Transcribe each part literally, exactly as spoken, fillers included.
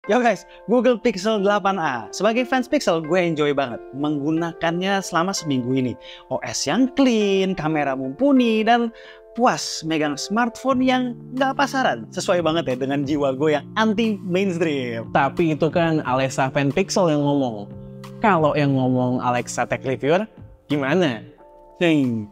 Yo guys, Google Pixel delapan a. Sebagai fans Pixel, gue enjoy banget menggunakannya selama seminggu ini. O S yang clean, kamera mumpuni, dan puas megang smartphone yang nggak pasaran. Sesuai banget ya dengan jiwa gue yang anti mainstream. Tapi itu kan Alexa fan Pixel yang ngomong. Kalau yang ngomong Alexa Tech Reviewer, gimana? Nih.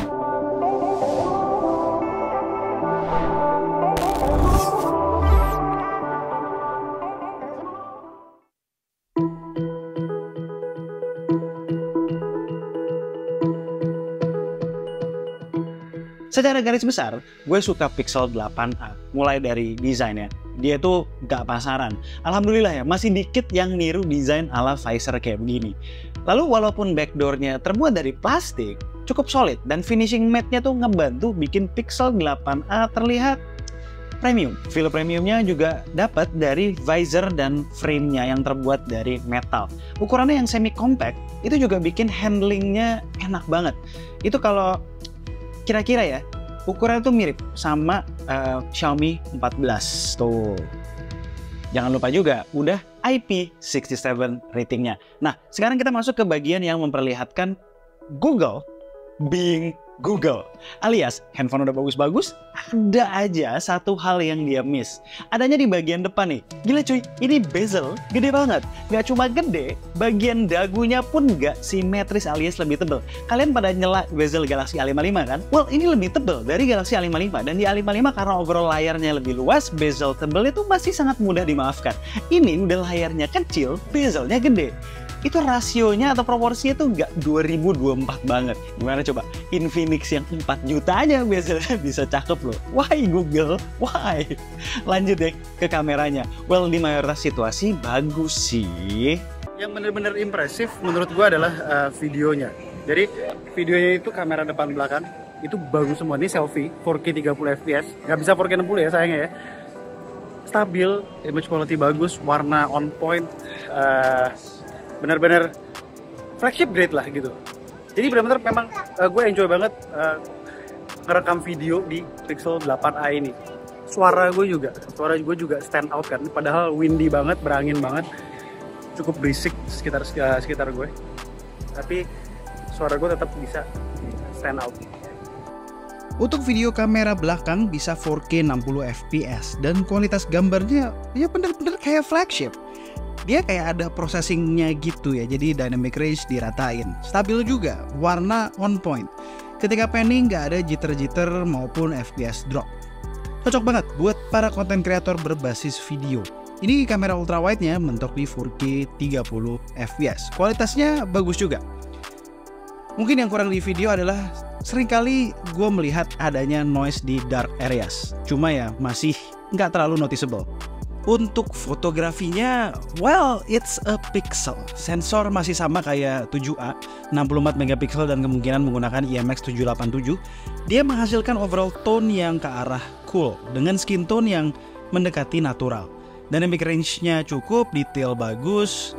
Secara garis besar, gue suka Pixel delapan a. Mulai dari desainnya, dia tuh gak pasaran. Alhamdulillah ya, masih dikit yang niru desain ala visor kayak begini. Lalu walaupun backdoornya terbuat dari plastik, cukup solid. Dan finishing matte-nya tuh ngebantu bikin Pixel delapan a terlihat premium. Feel premiumnya juga dapat dari visor dan frame-nya yang terbuat dari metal. Ukurannya yang semi compact, itu juga bikin handlingnya enak banget. Itu kalau kira-kira ya, ukurannya tuh mirip sama uh, Xiaomi empat belas tuh. Jangan lupa juga udah I P enam puluh tujuh ratingnya. Nah, sekarang kita masuk ke bagian yang memperlihatkan Google being Google. Alias, handphone udah bagus-bagus, ada aja satu hal yang dia miss. Adanya di bagian depan nih. Gila cuy, ini bezel gede banget. Gak cuma gede, bagian dagunya pun gak simetris alias lebih tebel. Kalian pada nyela bezel Galaxy A lima puluh lima kan? Well, ini lebih tebel dari Galaxy A lima puluh lima. Dan di A lima puluh lima karena overall layarnya lebih luas, bezel tebel itu masih sangat mudah dimaafkan. Ini udah layarnya kecil, bezelnya gede. Itu rasionya atau proporsinya tuh nggak dua ribu dua puluh empat banget. Gimana coba? Infinix yang empat juta aja biasanya bisa cakep loh. Why Google? Why? Lanjut deh ke kameranya. Well, di mayoritas situasi bagus sih. Yang bener-bener impresif menurut gua adalah uh, videonya. Jadi videonya itu kamera depan belakang itu bagus semua. Ini selfie empat K tiga puluh F P S. Nggak bisa empat K enam puluh ya sayangnya ya. Stabil, image quality bagus, warna on point. Uh, bener-bener flagship grade lah gitu. Jadi bener-bener memang uh, gue enjoy banget uh, ngerekam video di Pixel delapan a ini. Suara gue juga, suara gue juga stand out kan. Padahal windy banget, berangin banget, cukup berisik sekitar uh, sekitar gue. Tapi suara gue tetap bisa stand out. Untuk video kamera belakang bisa empat K enam puluh F P S dan kualitas gambarnya ya bener-bener kayak flagship. Dia kayak ada processingnya gitu ya, jadi dynamic range diratain. Stabil juga, warna on point. Ketika panning nggak ada jitter-jitter maupun F P S drop. Cocok banget buat para konten kreator berbasis video. Ini kamera ultrawide-nya mentok di empat K tiga puluh F P S. Kualitasnya bagus juga. Mungkin yang kurang di video adalah seringkali gue melihat adanya noise di dark areas. Cuma ya masih nggak terlalu noticeable. Untuk fotografinya, well, it's a Pixel. Sensor masih sama kayak tujuh A, enam puluh empat megapiksel dan kemungkinan menggunakan I M X tujuh delapan tujuh. Dia menghasilkan overall tone yang ke arah cool, dengan skin tone yang mendekati natural. Dynamic range-nya cukup, detail bagus.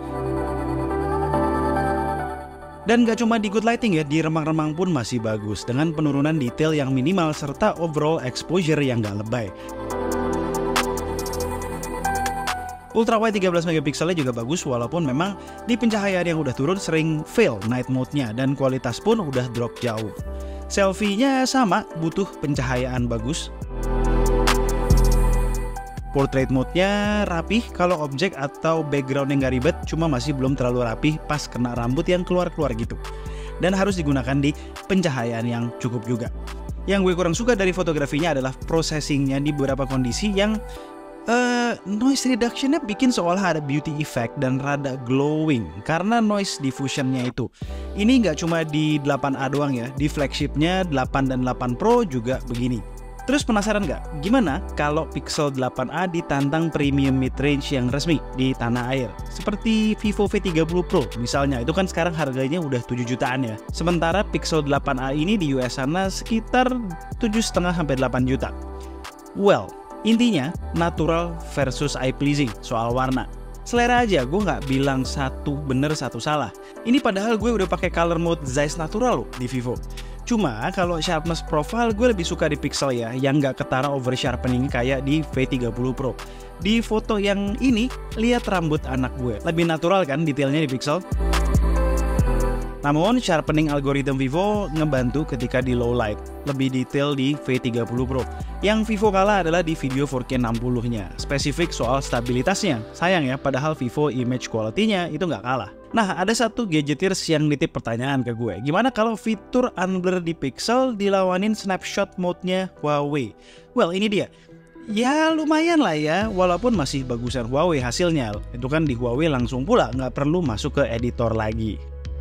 Dan gak cuma di good lighting ya, di remang-remang pun masih bagus, dengan penurunan detail yang minimal serta overall exposure yang gak lebay. Ultrawide tiga belas megapikselnya juga bagus walaupun memang di pencahayaan yang udah turun sering fail night mode-nya dan kualitas pun udah drop jauh. Selfie-nya sama, butuh pencahayaan bagus. Portrait mode-nya rapih kalau objek atau background yang gak ribet, cuma masih belum terlalu rapih pas kena rambut yang keluar-keluar gitu. Dan harus digunakan di pencahayaan yang cukup juga. Yang gue kurang suka dari fotografinya adalah processing-nya di beberapa kondisi yang Uh, noise reduction-nya bikin seolah ada beauty effect dan rada glowing karena noise diffusion-nya itu. Ini nggak cuma di delapan A doang ya, di flagship-nya delapan dan delapan Pro juga begini. Terus penasaran nggak? Gimana kalau Pixel delapan a ditantang premium mid-range yang resmi di tanah air? Seperti Vivo V tiga puluh Pro misalnya, itu kan sekarang harganya udah tujuh jutaan ya. Sementara Pixel delapan a ini di U S sana sekitar tujuh koma lima sampai delapan juta. Well, intinya, natural versus eye pleasing soal warna. Selera aja, gue nggak bilang satu bener satu salah. Ini padahal gue udah pakai color mode Zeiss Natural loh di Vivo. Cuma kalau sharpness profile gue lebih suka di Pixel ya, yang nggak ketara over sharpening kayak di V tiga puluh Pro. Di foto yang ini, lihat rambut anak gue. Lebih natural kan detailnya di Pixel? Namun, sharpening algorithm Vivo ngebantu ketika di low light. Lebih detail di V tiga puluh Pro. Yang Vivo kalah adalah di video four K enam puluh-nya. Spesifik soal stabilitasnya. Sayang ya, padahal Vivo image quality-nya itu nggak kalah. Nah, ada satu gadgeters yang nitip pertanyaan ke gue. Gimana kalau fitur unblur di Pixel dilawanin snapshot mode-nya Huawei? Well, ini dia. Ya lumayan lah ya, walaupun masih bagusan Huawei hasilnya. Itu kan di Huawei langsung pula, nggak perlu masuk ke editor lagi.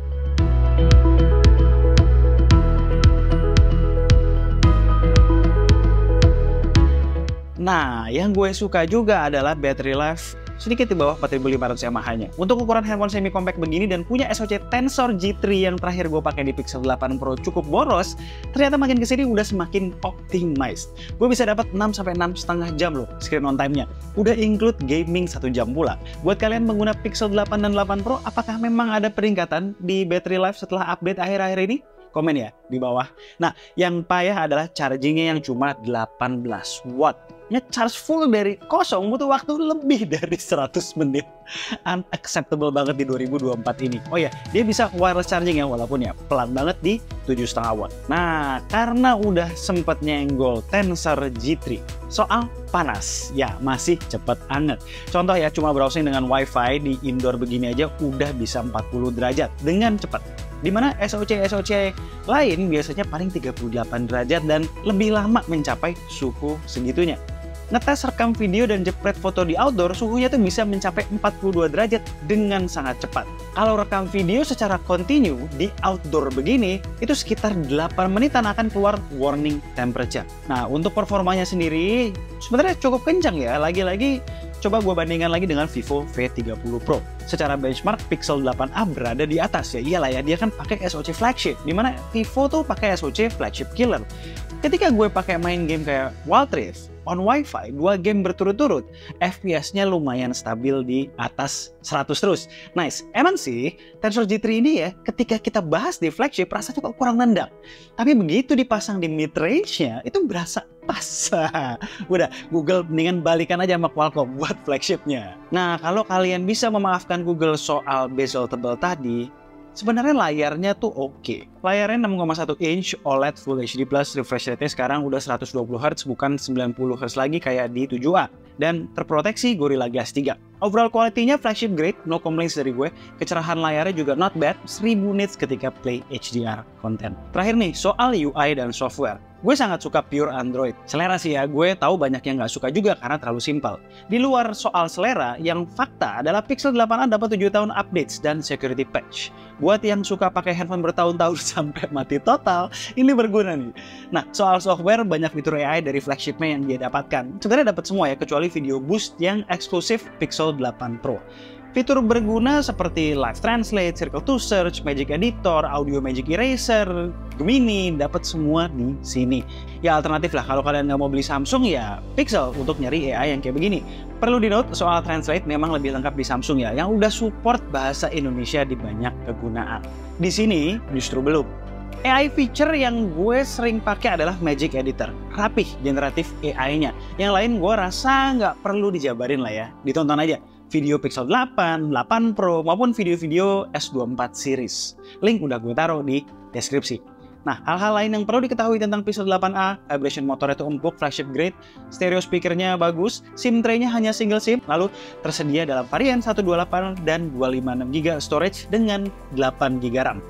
Nah, yang gue suka juga adalah battery life sedikit di bawah empat ribu lima ratus mAh-nya. Untuk ukuran handphone semi compact begini dan punya S O C Tensor G tiga yang terakhir gue pakai di Pixel delapan Pro cukup boros, ternyata makin kesini udah semakin optimized. Gue bisa dapat enam sampai enam koma lima jam loh screen on time-nya. Udah include gaming satu jam pula. Buat kalian pengguna Pixel delapan dan delapan Pro, apakah memang ada peningkatan di battery life setelah update akhir-akhir ini? Komen ya di bawah. Nah, yang payah adalah chargingnya yang cuma delapan belas watt. Nge-charge full dari kosong butuh waktu lebih dari seratus menit. Unacceptable banget di dua ribu dua puluh empat ini. Oh ya, dia bisa wireless charging ya, walaupun ya pelan banget di tujuh koma lima watt. Nah, karena udah sempet nyenggol Tensor G tiga, soal panas, ya masih cepet anget. Contoh ya, cuma browsing dengan wifi di indoor begini aja udah bisa empat puluh derajat dengan cepat. Dimana S O C-S O C lain biasanya paling tiga puluh delapan derajat dan lebih lama mencapai suhu segitunya. Ngetes rekam video dan jepret foto di outdoor, suhunya tuh bisa mencapai empat puluh dua derajat dengan sangat cepat. Kalau rekam video secara kontinu di outdoor begini, itu sekitar delapan menitan akan keluar warning temperature. Nah, untuk performanya sendiri sebenarnya cukup kencang ya. Lagi-lagi coba gue bandingkan lagi dengan Vivo V tiga puluh Pro. Secara benchmark, Pixel delapan A berada di atas ya. Iyalah ya, dia kan pakai S O C flagship, dimana Vivo tuh pakai S O C flagship killer. Ketika gue pakai main game kayak Wild Rift on Wi-Fi, dua game berturut-turut, F P S-nya lumayan stabil di atas seratus terus. Nice. Emang sih, Tensor G tiga ini ya, ketika kita bahas di flagship, rasanya kok kurang nendang. Tapi begitu dipasang di mid-range-nya, itu berasa pas. Udah, Google mendingan balikan aja sama Qualcomm buat flagship-nya. Nah, kalau kalian bisa memaafkan Google soal bezel tebal tadi, sebenarnya layarnya tuh oke. Okay. Layarnya enam koma satu inch O L E D Full H D plus, refresh rate-nya sekarang udah seratus dua puluh hertz bukan sembilan puluh hertz lagi kayak di tujuh A. Dan terproteksi Gorilla Glass tiga. Overall quality-nya flagship grade, no complaints dari gue. Kecerahan layarnya juga not bad, seribu nits ketika play H D R content. Terakhir nih, soal U I dan software. Gue sangat suka pure Android. Selera sih ya, gue tahu banyak yang nggak suka juga karena terlalu simpel. Di luar soal selera, yang fakta adalah Pixel delapan A dapat tujuh tahun updates dan security patch. Buat yang suka pakai handphone bertahun-tahun sampai mati total, ini berguna nih. Nah, soal software, banyak fitur A I dari flagshipnya yang dia dapatkan. Sebenarnya dapat semua ya, kecuali video boost yang eksklusif Pixel delapan Pro. Fitur berguna seperti Live Translate, Circle to Search, Magic Editor, Audio Magic Eraser, Gemini, dapat semua di sini. Ya alternatif lah, kalau kalian nggak mau beli Samsung ya Pixel untuk nyari A I yang kayak begini. Perlu di note, soal Translate memang lebih lengkap di Samsung ya, yang udah support bahasa Indonesia di banyak kegunaan. Di sini justru belum. A I feature yang gue sering pakai adalah Magic Editor. Rapih, generatif A I-nya. Yang lain gue rasa nggak perlu dijabarin lah ya. Ditonton aja. Video Pixel delapan, delapan Pro, maupun video-video S dua puluh empat series. Link udah gue taruh di deskripsi. Nah, hal-hal lain yang perlu diketahui tentang Pixel delapan A, vibration motornya itu empuk, flagship grade, stereo speakernya bagus, SIM tray-nya hanya single SIM, lalu tersedia dalam varian seratus dua puluh delapan dan dua ratus lima puluh enam giga byte storage dengan delapan giga byte RAM.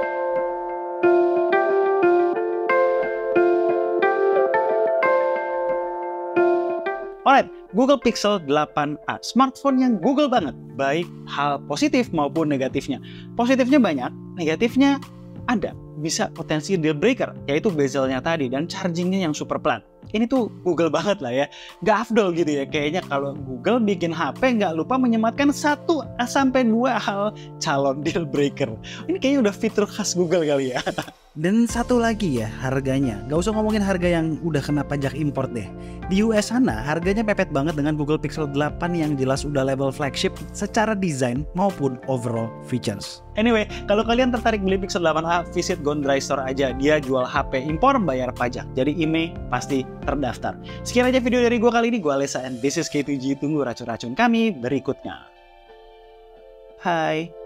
Alright, Google Pixel delapan A, smartphone yang Google banget, baik hal positif maupun negatifnya. Positifnya banyak, negatifnya ada, bisa potensi deal breaker, yaitu bezelnya tadi dan chargingnya yang super pelan. ini tuh Google banget lah ya. Nggak afdol gitu ya. Kayaknya kalau Google bikin H P nggak lupa menyematkan satu sampai dua hal calon deal breaker. Ini kayaknya udah fitur khas Google kali ya. Dan satu lagi ya, harganya. Gak usah ngomongin harga yang udah kena pajak import deh. Di U S sana harganya pepet banget dengan Google Pixel delapan yang jelas udah level flagship secara desain maupun overall features. Anyway, kalau kalian tertarik beli Pixel delapan a, visit Gondry Store aja. Dia jual H P impor bayar pajak. Jadi I M E I pasti terdaftar. Sekian aja video dari gue kali ini. Gue Alessa and this is K two G. Tunggu racun-racun kami berikutnya. Bye.